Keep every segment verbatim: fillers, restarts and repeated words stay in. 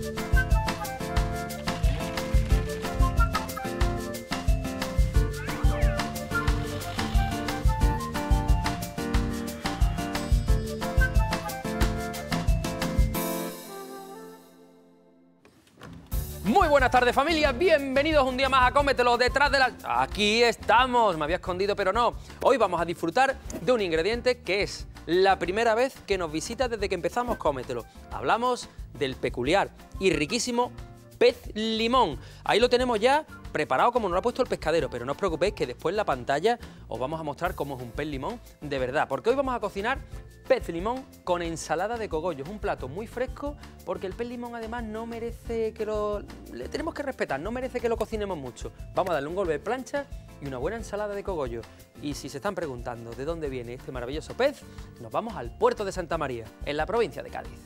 Muy buenas tardes, familia, bienvenidos un día más a Cómetelo detrás de la... Aquí estamos, me había escondido pero no. Hoy vamos a disfrutar de un ingrediente que es la primera vez que nos visita desde que empezamos Cómetelo. Hablamos del peculiar y riquísimo pez limón. Ahí lo tenemos ya preparado como nos lo ha puesto el pescadero, pero no os preocupéis que después en la pantalla os vamos a mostrar cómo es un pez limón de verdad, porque hoy vamos a cocinar pez limón con ensalada de cogollos, un plato muy fresco, porque el pez limón además no merece que lo... le tenemos que respetar, no merece que lo cocinemos mucho. Vamos a darle un golpe de plancha y una buena ensalada de cogollos. Y si se están preguntando de dónde viene este maravilloso pez, nos vamos al puerto de Santa María, en la provincia de Cádiz.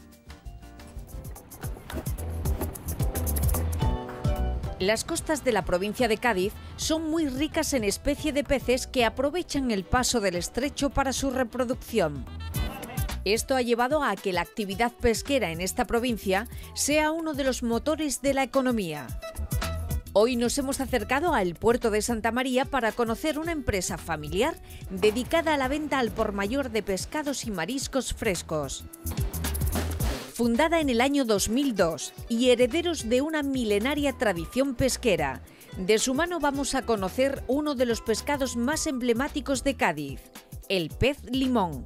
Las costas de la provincia de Cádiz son muy ricas en especie de peces que aprovechan el paso del estrecho para su reproducción. Esto ha llevado a que la actividad pesquera en esta provincia sea uno de los motores de la economía. Hoy nos hemos acercado al puerto de Santa María para conocer una empresa familiar dedicada a la venta al por mayor de pescados y mariscos frescos. Fundada en el año dos mil dos y herederos de una milenaria tradición pesquera, de su mano vamos a conocer uno de los pescados más emblemáticos de Cádiz, el pez limón.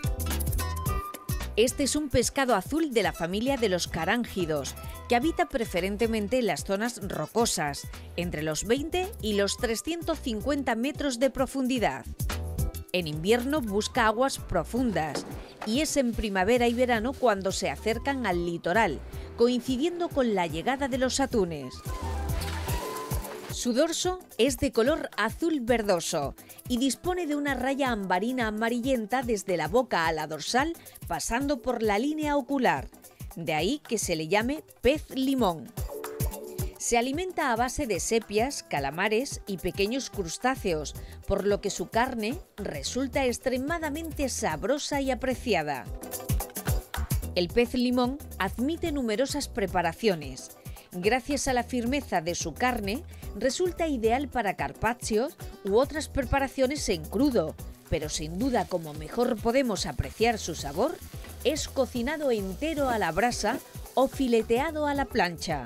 Este es un pescado azul de la familia de los carángidos, que habita preferentemente en las zonas rocosas, entre los veinte y los trescientos cincuenta metros de profundidad. En invierno busca aguas profundas y es en primavera y verano cuando se acercan al litoral, coincidiendo con la llegada de los atunes. Su dorso es de color azul verdoso y dispone de una raya ambarina amarillenta desde la boca a la dorsal, pasando por la línea ocular. De ahí que se le llame pez limón. Se alimenta a base de sepias, calamares y pequeños crustáceos, por lo que su carne resulta extremadamente sabrosa y apreciada. El pez limón admite numerosas preparaciones. Gracias a la firmeza de su carne, resulta ideal para carpaccios u otras preparaciones en crudo, pero sin duda como mejor podemos apreciar su sabor, es cocinado entero a la brasa o fileteado a la plancha.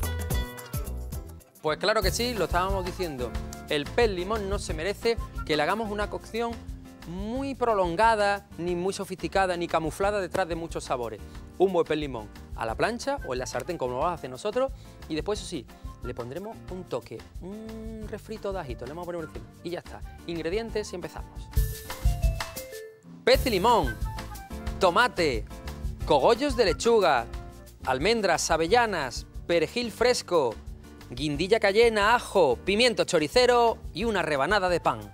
Pues claro que sí, lo estábamos diciendo, el pez limón no se merece que le hagamos una cocción muy prolongada, ni muy sofisticada, ni camuflada detrás de muchos sabores. Un buen pez limón a la plancha o en la sartén como lo vamos a hacer nosotros y después, eso sí, le pondremos un toque, un refrito de ajito, le vamos a poner encima y ya está. Ingredientes y empezamos. Pez y limón, tomate, cogollos de lechuga, almendras, avellanas, perejil fresco, guindilla cayena, ajo, pimiento choricero y una rebanada de pan.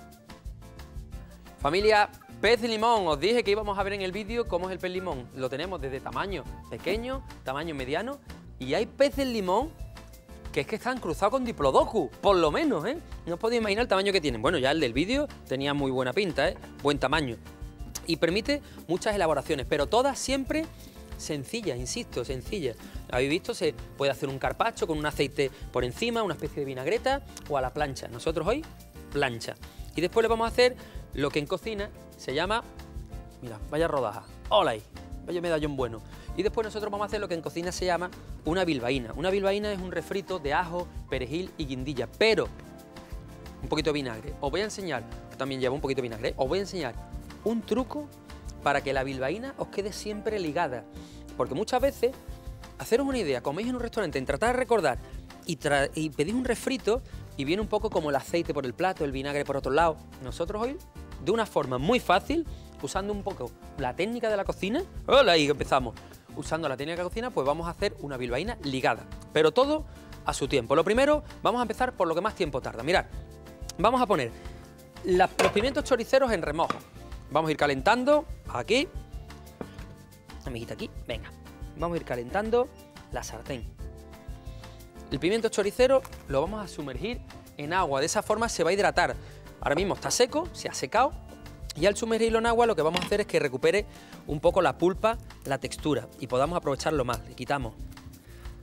Familia, pez limón, os dije que íbamos a ver en el vídeo cómo es el pez limón. Lo tenemos desde tamaño pequeño, tamaño mediano, y hay peces limón que es que están cruzados con diplodocus, por lo menos, ¿eh? No os podéis imaginar el tamaño que tienen. Bueno, ya el del vídeo tenía muy buena pinta, ¿eh? Buen tamaño. Y permite muchas elaboraciones, pero todas siempre sencillas, insisto, sencillas. Habéis visto, se puede hacer un carpaccio con un aceite por encima, una especie de vinagreta o a la plancha. Nosotros hoy, plancha. Y después le vamos a hacer lo que en cocina se llama, mira, vaya rodaja, hola ahí, vaya medallón bueno. Y después nosotros vamos a hacer lo que en cocina se llama una bilbaína. Una bilbaína es un refrito de ajo, perejil y guindilla, pero un poquito de vinagre. Os voy a enseñar, también lleva un poquito de vinagre, os voy a enseñar un truco para que la bilbaína os quede siempre ligada. Porque muchas veces, haceros una idea, coméis en un restaurante, en tratar de recordar y, tra y pedís un refrito y viene un poco como el aceite por el plato, el vinagre por otro lado. Nosotros hoy, de una forma muy fácil, usando un poco la técnica de la cocina, hola, ahí empezamos, usando la técnica de la cocina, pues vamos a hacer una bilbaína ligada, pero todo a su tiempo. Lo primero, vamos a empezar por lo que más tiempo tarda. Mirad, vamos a poner la, los pimientos choriceros en remojo. Vamos a ir calentando aquí, amiguita aquí, venga, vamos a ir calentando la sartén. El pimiento choricero lo vamos a sumergir en agua, de esa forma se va a hidratar. Ahora mismo está seco, se ha secado, y al sumergirlo en agua lo que vamos a hacer es que recupere un poco la pulpa, la textura, y podamos aprovecharlo más. Le quitamos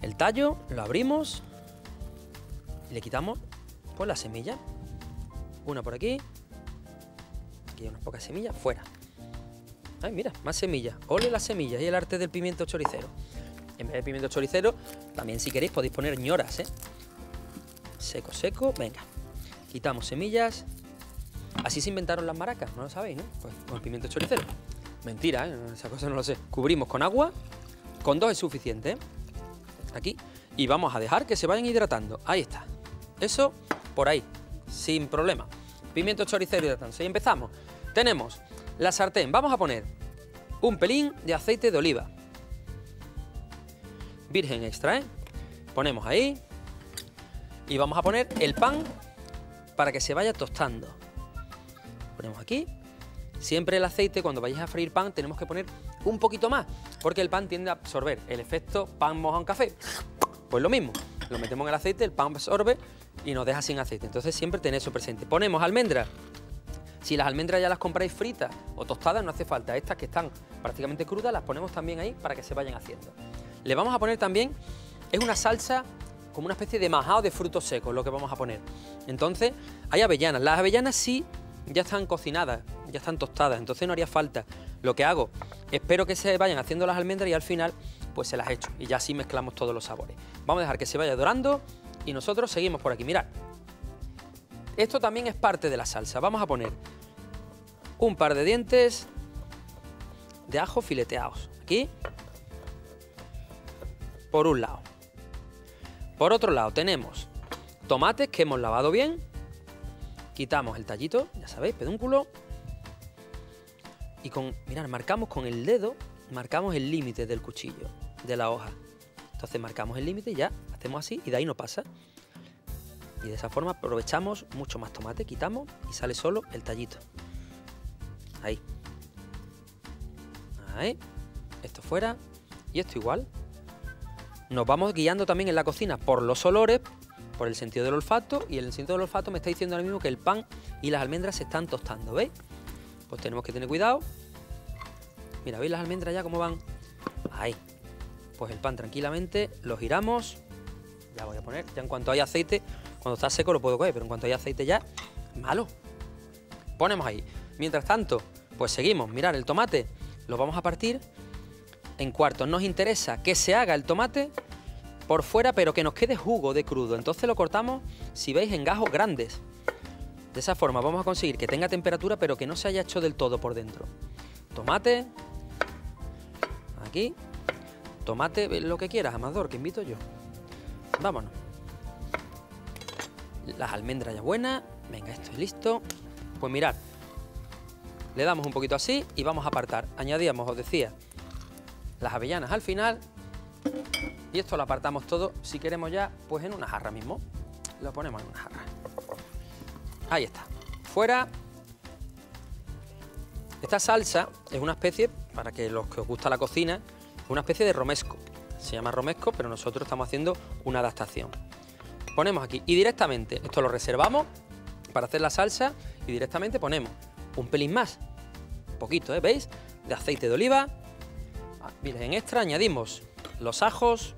el tallo, lo abrimos y le quitamos pues la semilla. Una por aquí. Aquí hay unas pocas semillas, fuera. Ay, mira, más semillas. Ole las semillas y el arte del pimiento choricero. En vez de pimiento choricero, también si queréis podéis poner ñoras, ¿eh? Seco, seco, venga. Quitamos semillas. Así se inventaron las maracas, ¿no lo sabéis, no? Pues con el pimiento choricero. Mentira, ¿eh? Esa cosa no lo sé. Cubrimos con agua, con dos es suficiente, ¿eh? Aquí. Y vamos a dejar que se vayan hidratando. Ahí está. Eso por ahí, sin problema. Pimiento choricero hidratándose. Y empezamos. Tenemos la sartén. Vamos a poner un pelín de aceite de oliva. Virgen extra, ¿eh? Ponemos ahí. Y vamos a poner el pan para que se vaya tostando. Ponemos aquí. Siempre el aceite, cuando vayáis a freír pan, tenemos que poner un poquito más, porque el pan tiende a absorber el efecto pan moja en café. Pues lo mismo, lo metemos en el aceite, el pan absorbe y nos deja sin aceite. Entonces siempre tened eso presente. Ponemos almendras. Si las almendras ya las compráis fritas o tostadas, no hace falta. Estas que están prácticamente crudas, las ponemos también ahí para que se vayan haciendo. Le vamos a poner también, es una salsa como una especie de majado de frutos secos, lo que vamos a poner. Entonces, hay avellanas. Las avellanas sí ya están cocinadas, ya están tostadas, entonces no haría falta. Lo que hago, espero que se vayan haciendo las almendras y al final pues se las echo y ya así mezclamos todos los sabores. Vamos a dejar que se vaya dorando y nosotros seguimos por aquí. Mirad, esto también es parte de la salsa. Vamos a poner un par de dientes de ajo fileteados aquí, por un lado. Por otro lado tenemos tomates que hemos lavado bien. Quitamos el tallito, ya sabéis, pedúnculo. Y con, mirad, marcamos con el dedo, marcamos el límite del cuchillo, de la hoja. Entonces marcamos el límite y ya, hacemos así y de ahí no pasa. Y de esa forma aprovechamos mucho más tomate, quitamos y sale solo el tallito. Ahí. Ahí. Esto fuera y esto igual. Nos vamos guiando también en la cocina por los olores, por el sentido del olfato, y el sentido del olfato me está diciendo ahora mismo que el pan y las almendras se están tostando, ¿veis? Pues tenemos que tener cuidado. Mira, ¿veis las almendras ya cómo van? Ahí. Pues el pan tranquilamente lo giramos. Ya voy a poner, ya en cuanto hay aceite, cuando está seco lo puedo coger, pero en cuanto hay aceite ya, malo. Ponemos ahí. Mientras tanto, pues seguimos. Mirad, el tomate lo vamos a partir en cuartos. Nos interesa que se haga el tomate por fuera, pero que nos quede jugo de crudo. Entonces lo cortamos, si veis, en gajos grandes. De esa forma vamos a conseguir que tenga temperatura, pero que no se haya hecho del todo por dentro. Tomate. Aquí. Tomate, lo que quieras, Amador, que invito yo. Vámonos. Las almendras ya buenas. Venga, esto es listo. Pues mirad. Le damos un poquito así y vamos a apartar. Añadíamos, os decía, las avellanas al final. Y esto lo apartamos todo, si queremos ya, pues en una jarra mismo. Lo ponemos en una jarra. Ahí está. Fuera. Esta salsa es una especie, para que los que os gusta la cocina, es una especie de romesco. Se llama romesco, pero nosotros estamos haciendo una adaptación. Ponemos aquí y directamente, esto lo reservamos para hacer la salsa y directamente ponemos un pelín más. Un poquito, ¿eh? ¿Veis? De aceite de oliva. Virgen extra, añadimos los ajos.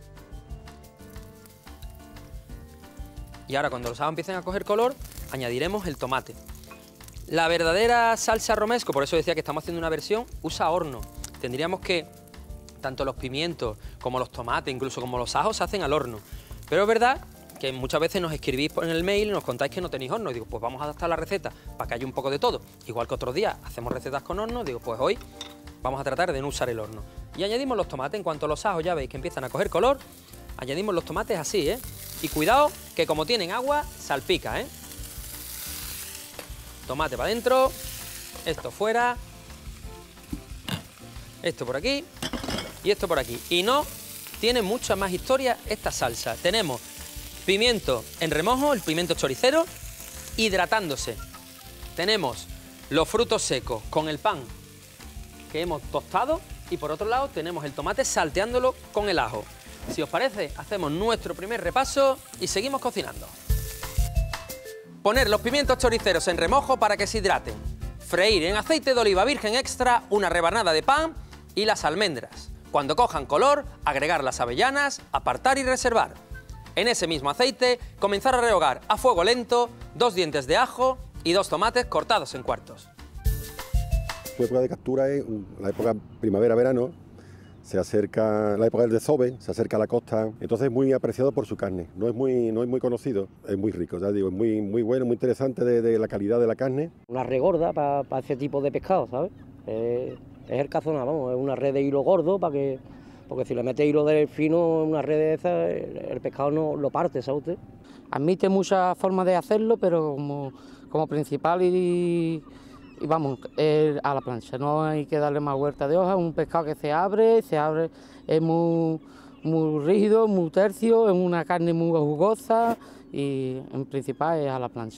Y ahora cuando los ajos empiecen a coger color, añadiremos el tomate. La verdadera salsa romesco, por eso decía que estamos haciendo una versión, usa horno. Tendríamos que, tanto los pimientos como los tomates, incluso como los ajos, se hacen al horno. Pero es verdad que muchas veces nos escribís en el mail y nos contáis que no tenéis horno. Y digo, pues vamos a adaptar la receta para que haya un poco de todo. Igual que otros días hacemos recetas con horno, digo, pues hoy vamos a tratar de no usar el horno. Y añadimos los tomates. En cuanto los ajos ya veis que empiezan a coger color, añadimos los tomates así, ¿eh? Y cuidado, que como tienen agua, salpica, ¿eh? Tomate para adentro, esto fuera, esto por aquí y esto por aquí. Y no tiene mucha más historia esta salsa. Tenemos pimiento en remojo, el pimiento choricero, hidratándose. Tenemos los frutos secos con el pan que hemos tostado y por otro lado tenemos el tomate salteándolo con el ajo. Si os parece, hacemos nuestro primer repaso y seguimos cocinando. Poner los pimientos choriceros en remojo para que se hidraten. Freír en aceite de oliva virgen extra una rebanada de pan y las almendras. Cuando cojan color, agregar las avellanas, apartar y reservar. En ese mismo aceite, comenzar a rehogar a fuego lento dos dientes de ajo y dos tomates cortados en cuartos. Su época de captura es la época primavera-verano, se acerca la época del desove, se acerca a la costa, entonces es muy apreciado por su carne, no es muy, no es muy conocido, es muy rico, ya digo, es muy, muy bueno, muy interesante de, de la calidad de la carne. Una red gorda para pa ese tipo de pescado, ¿sabes? Eh, es el cazona, vamos, es una red de hilo gordo para que, porque si le mete hilo de fino en una red de esa, el, el pescado no lo parte, ¿sabe usted? Admite muchas formas de hacerlo, pero como, como principal y... Y vamos, eh, a la plancha, no hay que darle más vuelta de hoja, es un pescado que se abre, se abre, es muy, muy rígido, muy tercio, es una carne muy jugosa y en principal es a la plancha.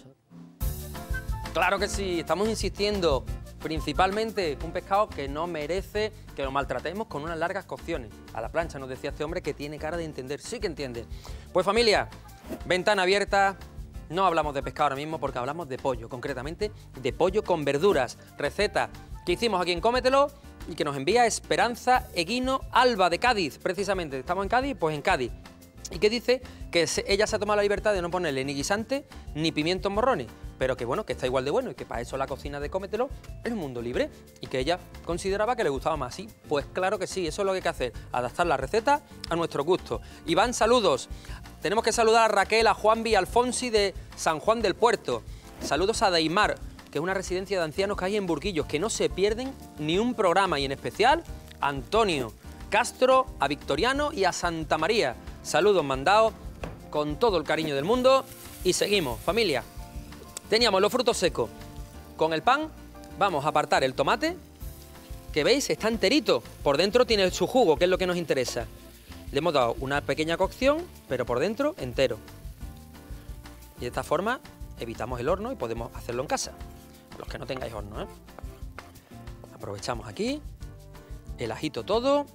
Claro que sí, estamos insistiendo, principalmente un pescado que no merece que lo maltratemos con unas largas cocciones. A la plancha, nos decía este hombre que tiene cara de entender, sí que entiende. Pues familia, ventana abierta. No hablamos de pescado ahora mismo porque hablamos de pollo, concretamente de pollo con verduras. Receta que hicimos aquí en Cómetelo y que nos envía Esperanza Eguino Alba de Cádiz, precisamente. ¿Estamos en Cádiz? Pues en Cádiz. Y que dice que se, ella se ha tomado la libertad de no ponerle ni guisante ni pimientos morrones, pero que bueno, que está igual de bueno y que para eso la cocina de Cómetelo es un mundo libre y que ella consideraba que le gustaba más. ¿Sí? Pues claro que sí, eso es lo que hay que hacer, adaptar la receta a nuestro gusto. Iván, saludos. Tenemos que saludar a Raquel, a Juanvi, a Alfonsi de San Juan del Puerto. Saludos a Deimar, que es una residencia de ancianos que hay en Burguillos, que no se pierden ni un programa, y en especial a Antonio Castro, a Victoriano y a Santa María. Saludos mandados con todo el cariño del mundo y seguimos, familia. Teníamos los frutos secos. Con el pan vamos a apartar el tomate, que veis está enterito, por dentro tiene su jugo, que es lo que nos interesa. Le hemos dado una pequeña cocción, pero por dentro entero. Y de esta forma evitamos el horno y podemos hacerlo en casa. Los que no tengáis horno, ¿eh? Aprovechamos aquí el ajito todo.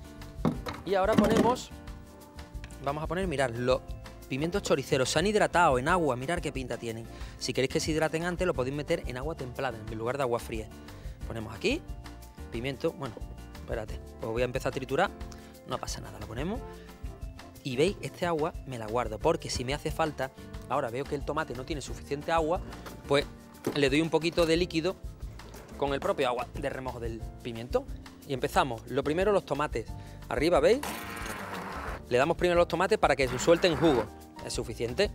Y ahora ponemos, vamos a poner, mirad, los pimientos choriceros. Se han hidratado en agua, mirad qué pinta tienen. Si queréis que se hidraten antes, lo podéis meter en agua templada, en lugar de agua fría. Ponemos aquí, pimiento, bueno, espérate, pues voy a empezar a triturar. No pasa nada, lo ponemos y veis, este agua me la guardo porque si me hace falta, ahora veo que el tomate no tiene suficiente agua, pues le doy un poquito de líquido con el propio agua de remojo del pimiento y empezamos. Lo primero, los tomates. Arriba, ¿veis? Le damos primero los tomates para que suelten jugo, es suficiente.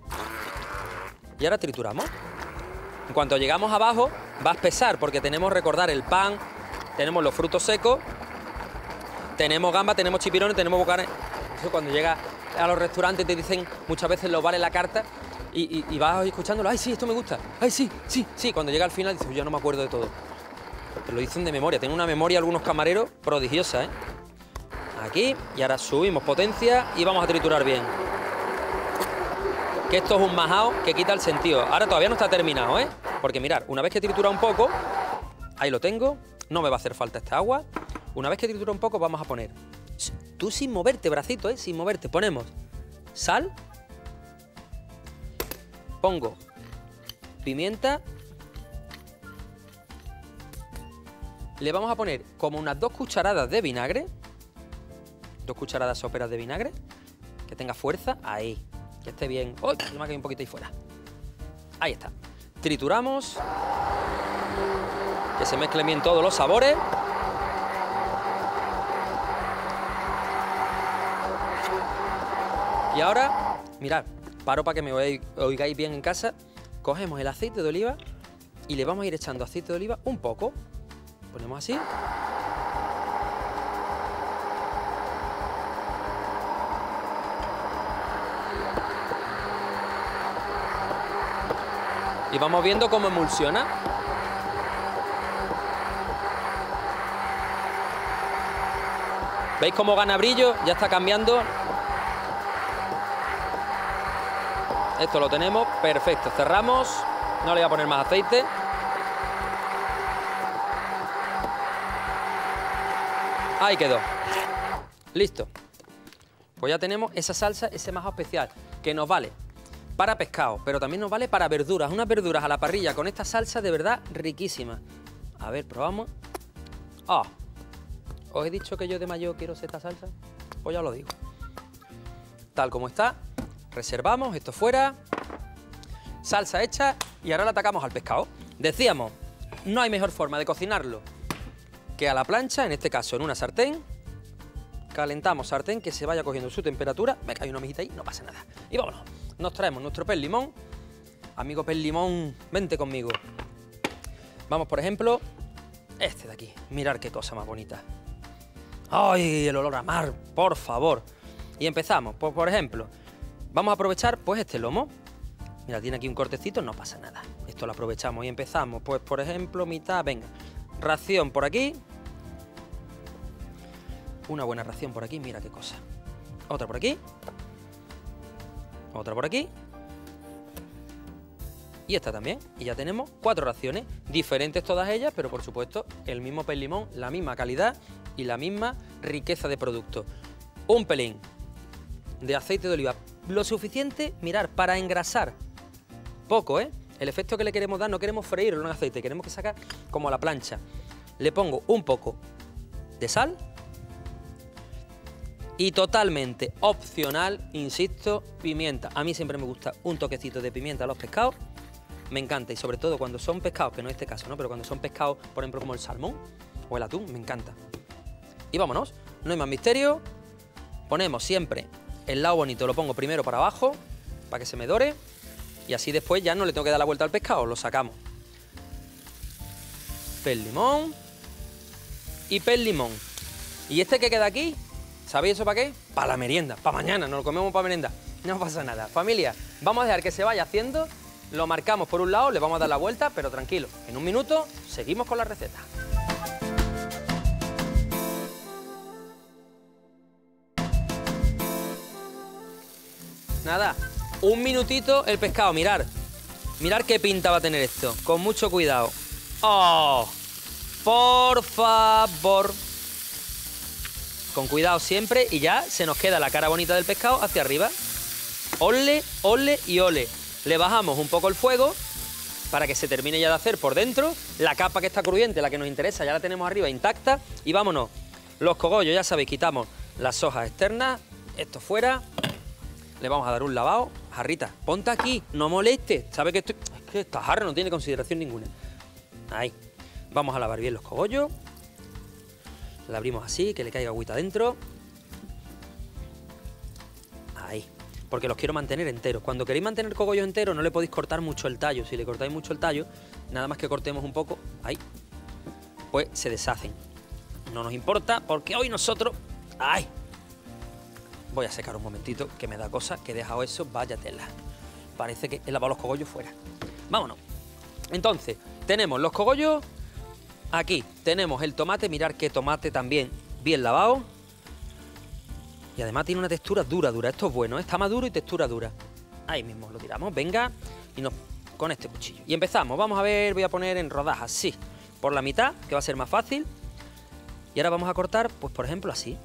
Y ahora trituramos. En cuanto llegamos abajo, va a espesar porque tenemos, recordar, el pan, tenemos los frutos secos, tenemos gamba, tenemos chipirones, tenemos bocanes. Eso cuando llegas a los restaurantes te dicen muchas veces lo vale la carta y, y, y vas escuchándolo. Ay, sí, esto me gusta. Ay, sí, sí, sí. Cuando llega al final dices, yo no me acuerdo de todo. Te lo dicen de memoria. Tienen una memoria algunos camareros prodigiosa, ¿eh? Aquí, y ahora subimos potencia y vamos a triturar bien. Que esto es un majao que quita el sentido. Ahora todavía no está terminado, ¿eh? Porque mirad, una vez que tritura un poco, ahí lo tengo, no me va a hacer falta esta agua. Una vez que tritura un poco, vamos a poner, tú sin moverte, bracito, ¿eh? Sin moverte, ponemos sal, pongo pimienta, le vamos a poner como unas dos cucharadas de vinagre, dos cucharadas soperas de vinagre, que tenga fuerza, ahí, que esté bien. ¡Uy! Se me ha caído un poquito ahí fuera. Ahí está. Trituramos, que se mezclen bien todos los sabores. Y ahora, mirad, paro para que me oigáis bien en casa. Cogemos el aceite de oliva y le vamos a ir echando aceite de oliva un poco. Ponemos así. Y vamos viendo cómo emulsiona. ¿Veis cómo gana brillo? Ya está cambiando. Esto lo tenemos, perfecto. Cerramos, no le voy a poner más aceite. Ahí quedó. Listo. Pues ya tenemos esa salsa, ese majao especial, que nos vale para pescado, pero también nos vale para verduras. Unas verduras a la parrilla con esta salsa de verdad riquísima. A ver, probamos. ¡Ah! ¿Os he dicho que yo de mayo quiero esta salsa? Pues ya os lo digo. Tal como está, reservamos esto fuera, salsa hecha y ahora le atacamos al pescado. Decíamos, no hay mejor forma de cocinarlo que a la plancha, en este caso en una sartén. Calentamos sartén, que se vaya cogiendo su temperatura. Me cae una mejita ahí, no pasa nada. Y vámonos, nos traemos nuestro pez limón. Amigo pez limón, vente conmigo. Vamos, por ejemplo, este de aquí. Mirad qué cosa más bonita. ¡Ay, el olor a mar, por favor! Y empezamos, pues por ejemplo, vamos a aprovechar pues este lomo. Mira, tiene aquí un cortecito, no pasa nada. Esto lo aprovechamos y empezamos, pues por ejemplo, mitad, venga. Ración por aquí. Una buena ración por aquí, mira qué cosa. Otra por aquí. Otra por aquí. Y esta también. Y ya tenemos cuatro raciones, diferentes todas ellas, pero por supuesto el mismo pez limón, la misma calidad y la misma riqueza de producto. Un pelín de aceite de oliva, lo suficiente, mirar, para engrasar. Poco, ¿eh? El efecto que le queremos dar, no queremos freírlo en aceite, queremos que saque como a la plancha. Le pongo un poco de sal y totalmente opcional, insisto, pimienta. A mí siempre me gusta un toquecito de pimienta a los pescados. Me encanta, y sobre todo cuando son pescados, que no es este caso, ¿no? Pero cuando son pescados, por ejemplo, como el salmón o el atún, me encanta. Y vámonos, no hay más misterio. Ponemos siempre el lado bonito, lo pongo primero para abajo, para que se me dore. Y así después ya no le tengo que dar la vuelta al pescado, lo sacamos. Pez limón. Y pez limón. Y este que queda aquí, ¿sabéis eso para qué? Para la merienda, para mañana, nos lo comemos para merienda. No pasa nada. Familia, vamos a dejar que se vaya haciendo. Lo marcamos por un lado, le vamos a dar la vuelta, pero tranquilo, en un minuto seguimos con la receta. Nada, un minutito el pescado, mirar. Mirar qué pinta va a tener esto, con mucho cuidado. ¡Oh! Por favor. Con cuidado siempre y ya se nos queda la cara bonita del pescado hacia arriba. Ole, ole y ole. Le bajamos un poco el fuego para que se termine ya de hacer por dentro. La capa que está crujiente, la que nos interesa, ya la tenemos arriba intacta. Y vámonos. Los cogollos, ya sabéis, quitamos las hojas externas. Esto fuera. Le vamos a dar un lavado. Jarrita, ponte aquí, no molestes. ¿Sabes que estoy...? Es que esta jarra no tiene consideración ninguna. Ahí. Vamos a lavar bien los cogollos. La abrimos así, que le caiga agüita dentro. Ahí. Porque los quiero mantener enteros. Cuando queréis mantener cogollos enteros no le podéis cortar mucho el tallo. Si le cortáis mucho el tallo, nada más que cortemos un poco, ahí, pues se deshacen. No nos importa porque hoy nosotros... ¡Ay! Voy a secar un momentito, que me da cosa, que he dejado eso, vaya tela. Parece que he lavado los cogollos fuera. Vámonos. Entonces, tenemos los cogollos. Aquí tenemos el tomate. Mirad qué tomate también bien lavado. Y además tiene una textura dura, dura. Esto es bueno, ¿eh? Está maduro y textura dura. Ahí mismo lo tiramos, venga. Y nos con este cuchillo. Y empezamos, vamos a ver, voy a poner en rodajas, sí. Por la mitad, que va a ser más fácil. Y ahora vamos a cortar, pues por ejemplo así.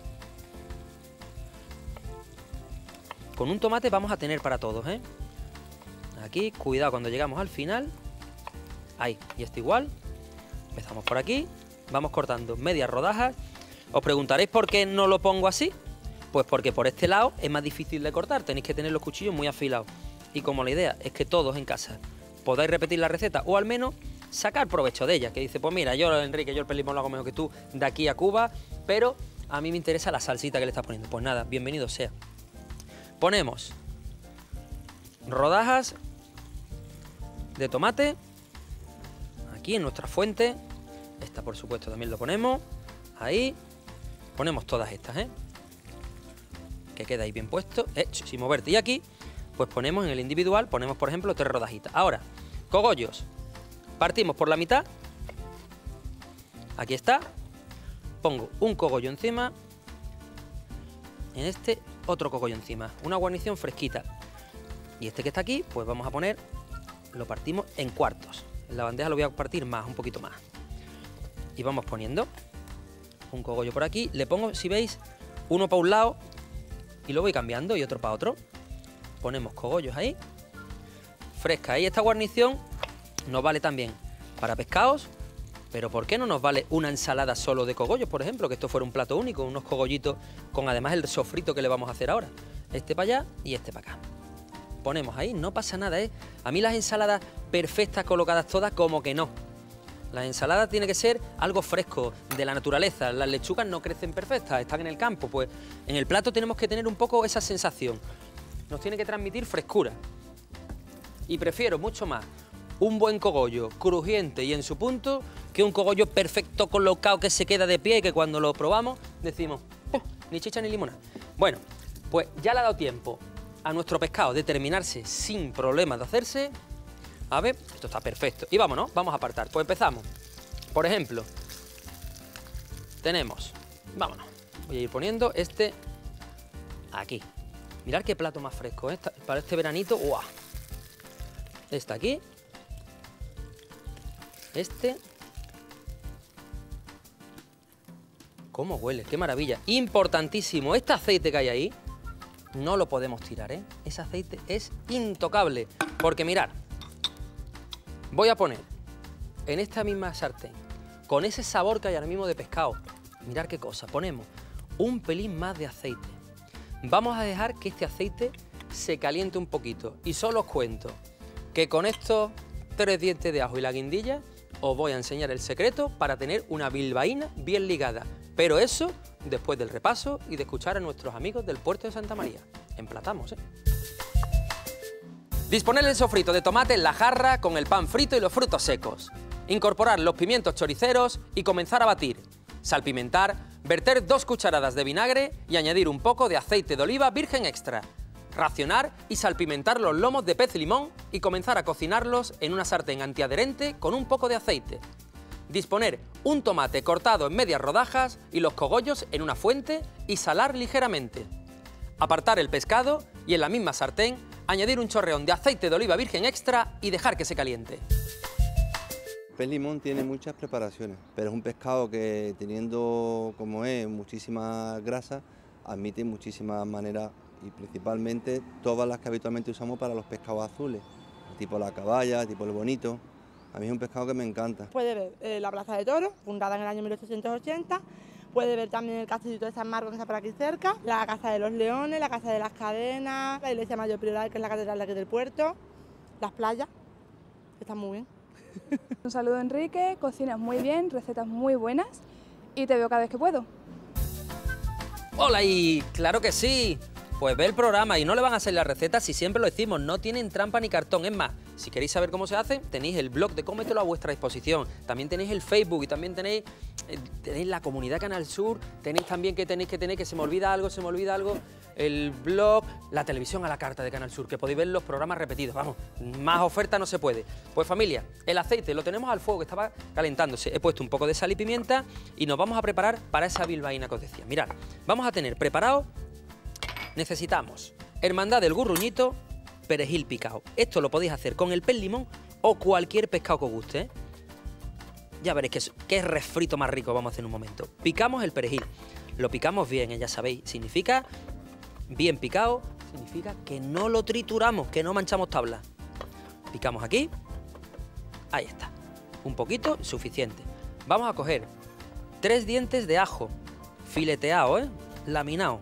Con un tomate vamos a tener para todos, ¿eh? Aquí, cuidado cuando llegamos al final. Ahí, y esto igual. Empezamos por aquí. Vamos cortando medias rodajas. Os preguntaréis por qué no lo pongo así. Pues porque por este lado es más difícil de cortar, tenéis que tener los cuchillos muy afilados. Y como la idea es que todos en casa podáis repetir la receta o al menos sacar provecho de ella, que dice, pues mira, yo Enrique, yo el pez limón lo hago mejor que tú de aquí a Cuba, pero a mí me interesa la salsita que le estás poniendo. Pues nada, bienvenido sea. Ponemos rodajas de tomate aquí en nuestra fuente. Esta por supuesto también lo ponemos. Ahí. Ponemos todas estas, ¿eh? Que queda ahí bien puesto, eh, sin moverte. Y aquí, pues ponemos en el individual, ponemos por ejemplo tres rodajitas. Ahora, cogollos, partimos por la mitad, aquí está, pongo un cogollo encima, en este otro cogollo encima, una guarnición fresquita. Y este que está aquí, pues vamos a poner, lo partimos en cuartos. En la bandeja lo voy a partir más, un poquito más. Y vamos poniendo un cogollo por aquí, le pongo, si veis, uno para un lado, y lo voy cambiando y otro para otro. Ponemos cogollos ahí, fresca. Y esta guarnición nos vale también para pescados Pero ¿por qué no nos vale una ensalada solo de cogollos, por ejemplo? Que esto fuera un plato único, unos cogollitos con además el sofrito que le vamos a hacer ahora. Este para allá y este para acá. Ponemos ahí, no pasa nada, ¿eh? A mí las ensaladas perfectas, colocadas todas, como que no. Las ensaladas tiene que ser algo fresco, de la naturaleza. Las lechugas no crecen perfectas, están en el campo. Pues en el plato tenemos que tener un poco esa sensación. Nos tiene que transmitir frescura. Y prefiero mucho más un buen cogollo crujiente y en su punto que un cogollo perfecto colocado que se queda de pie y que cuando lo probamos decimos, oh, ni chicha ni limonada. Bueno, pues ya le ha dado tiempo a nuestro pescado de terminarse sin problemas de hacerse. A ver, esto está perfecto. Y vámonos, vamos a apartar. Pues empezamos. Por ejemplo, tenemos, vámonos, voy a ir poniendo este aquí. Mirad qué plato más fresco, ¿eh? Para este veranito, ¡guau! Este aquí. Este. ¿Cómo huele? ¡Qué maravilla! Importantísimo, este aceite que hay ahí, no lo podemos tirar, ¿eh? Ese aceite es intocable. Porque mirad, voy a poner en esta misma sartén, con ese sabor que hay ahora mismo de pescado, mirad qué cosa, ponemos un pelín más de aceite. Vamos a dejar que este aceite se caliente un poquito. Y solo os cuento que con estos tres dientes de ajo y la guindilla os voy a enseñar el secreto para tener una bilbaína bien ligada. Pero eso después del repaso y de escuchar a nuestros amigos del puerto de Santa María. Emplatamos, ¿eh? Disponer el sofrito de tomate en la jarra con el pan frito y los frutos secos. Incorporar los pimientos choriceros y comenzar a batir. Salpimentar, verter dos cucharadas de vinagre y añadir un poco de aceite de oliva virgen extra. Racionar y salpimentar los lomos de pez y limón y comenzar a cocinarlos en una sartén antiadherente con un poco de aceite. Disponer un tomate cortado en medias rodajas y los cogollos en una fuente y salar ligeramente. Apartar el pescado y en la misma sartén añadir un chorreón de aceite de oliva virgen extra y dejar que se caliente. El pez limón tiene muchas preparaciones, pero es un pescado que teniendo como es muchísima grasa, admite muchísimas maneras y principalmente todas las que habitualmente usamos para los pescados azules, tipo la caballa, tipo el bonito. A mí es un pescado que me encanta. Puede ver eh, la Plaza de Toros, fundada en el año mil ochocientos ochenta, puede ver también el Castillito de San Marcos, que está por aquí cerca, la Casa de los Leones, la Casa de las Cadenas, la Iglesia Mayor Prioral, que es la catedral de aquí del puerto, las playas, que están muy bien. Un saludo, Enrique, cocinas muy bien, recetas muy buenas y te veo cada vez que puedo. ¡Hola! Y claro que sí. Pues ve el programa y no le van a hacer las recetas si siempre lo decimos, no tienen trampa ni cartón. Es más, si queréis saber cómo se hace, tenéis el blog de Cómetelo a vuestra disposición. También tenéis el Facebook y también tenéis, eh, tenéis la comunidad Canal Sur, tenéis también que tenéis que tener, que se me olvida algo, se me olvida algo, el blog, la televisión a la carta de Canal Sur, que podéis ver los programas repetidos. Vamos, más oferta no se puede. Pues familia, el aceite lo tenemos al fuego, que estaba calentándose. He puesto un poco de sal y pimienta y nos vamos a preparar para esa bilbaína que os decía. Mirad, vamos a tener preparado. Necesitamos hermandad del gurruñito, perejil picado. Esto lo podéis hacer con el pez limón o cualquier pescado que os guste, ¿eh? Ya veréis que es, que es refrito más rico, vamos a hacer en un momento. Picamos el perejil, lo picamos bien, ¿eh? Ya sabéis, significa bien picado, significa que no lo trituramos, que no manchamos tabla. Picamos aquí, ahí está, un poquito, suficiente. Vamos a coger tres dientes de ajo, fileteado, ¿eh? Laminado.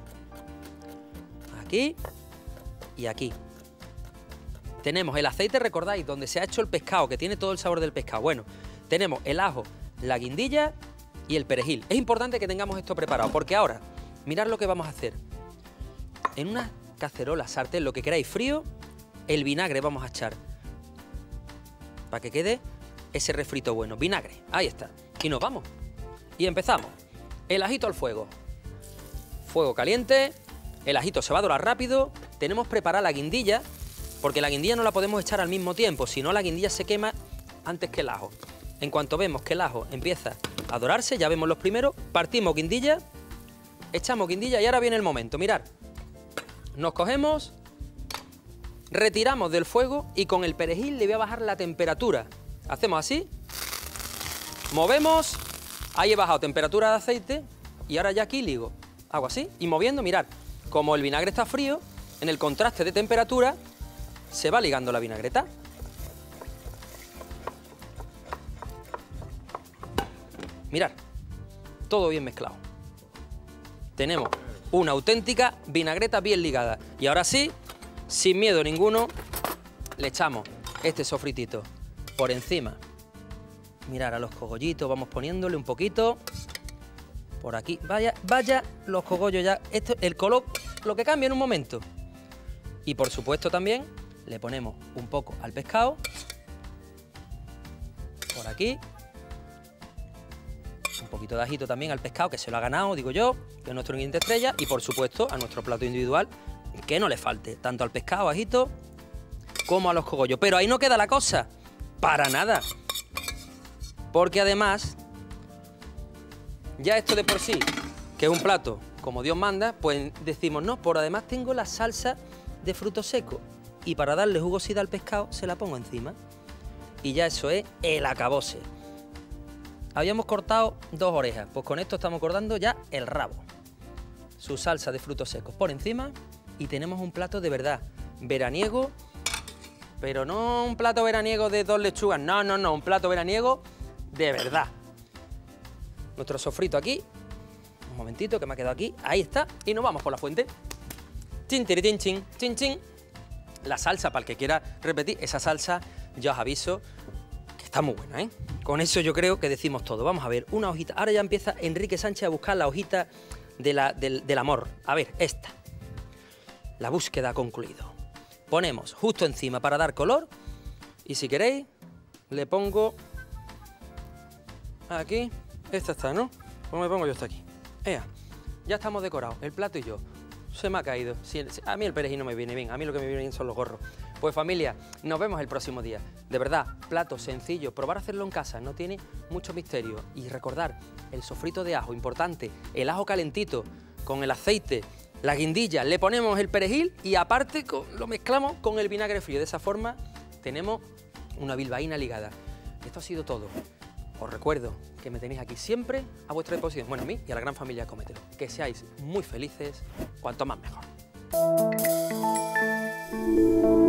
Aquí y aquí. Tenemos el aceite, recordáis, donde se ha hecho el pescado, que tiene todo el sabor del pescado. Bueno, tenemos el ajo, la guindilla y el perejil. Es importante que tengamos esto preparado, porque ahora, mirad lo que vamos a hacer. En una cacerola, sartén, lo que queráis frío, el vinagre vamos a echar. Para que quede ese refrito bueno. Vinagre, ahí está. Y nos vamos. Y empezamos. El ajito al fuego. Fuego caliente. El ajito se va a dorar rápido, tenemos preparada la guindilla, porque la guindilla no la podemos echar al mismo tiempo, si no la guindilla se quema antes que el ajo. En cuanto vemos que el ajo empieza a dorarse, ya vemos los primeros, partimos guindilla, echamos guindilla y ahora viene el momento, mirad. Nos cogemos, retiramos del fuego y con el perejil le voy a bajar la temperatura. Hacemos así, movemos, ahí he bajado temperatura de aceite y ahora ya aquí ligo. Hago así y moviendo, mirad. Como el vinagre está frío, en el contraste de temperatura se va ligando la vinagreta. Mirad, todo bien mezclado. Tenemos una auténtica vinagreta bien ligada. Y ahora sí, sin miedo ninguno, le echamos este sofritito por encima. Mirad a los cogollitos, vamos poniéndole un poquito. Por aquí, vaya, vaya los cogollos ya. Esto, el color, lo que cambia en un momento. Y por supuesto también le ponemos un poco al pescado. Por aquí. Un poquito de ajito también al pescado, que se lo ha ganado, digo yo, que es nuestro ingrediente estrella. Y por supuesto a nuestro plato individual, que no le falte, tanto al pescado, ajito, como a los cogollos. Pero ahí no queda la cosa, para nada. Porque además, ya esto de por sí, que es un plato como Dios manda, pues decimos, no, por además tengo la salsa de frutos secos. Y para darle jugosidad al pescado, se la pongo encima. Y ya eso es el acabose. Habíamos cortado dos orejas, pues con esto estamos cortando ya el rabo. Su salsa de frutos secos por encima y tenemos un plato de verdad veraniego, pero no un plato veraniego de dos lechugas, no, no, no, un plato veraniego de verdad. Nuestro sofrito aquí, un momentito que me ha quedado aquí, ahí está, y nos vamos por la fuente. Chin, tiritín, chin, chin, chin. La salsa, para el que quiera repetir, esa salsa, ya os aviso, que está muy buena, ¿eh? Con eso yo creo que decimos todo. Vamos a ver, una hojita. Ahora ya empieza Enrique Sánchez a buscar la hojita de la, del, del amor. A ver, esta. La búsqueda ha concluido. Ponemos justo encima para dar color. Y si queréis, le pongo aquí. Esta está, ¿no? Pues me pongo yo esta aquí. Ea, ya estamos decorados, el plato y yo. Se me ha caído. Si, si, a mí el perejil no me viene bien, a mí lo que me viene bien son los gorros. Pues familia, nos vemos el próximo día. De verdad, plato sencillo, probar a hacerlo en casa, no tiene mucho misterio. Y recordar, el sofrito de ajo, importante, el ajo calentito, con el aceite, la guindilla, le ponemos el perejil y aparte lo mezclamos con el vinagre frío. De esa forma tenemos una bilbaína ligada. Esto ha sido todo. Os recuerdo que me tenéis aquí siempre a vuestra disposición, bueno, a mí y a la gran familia Cómetelo. Que seáis muy felices, cuanto más mejor.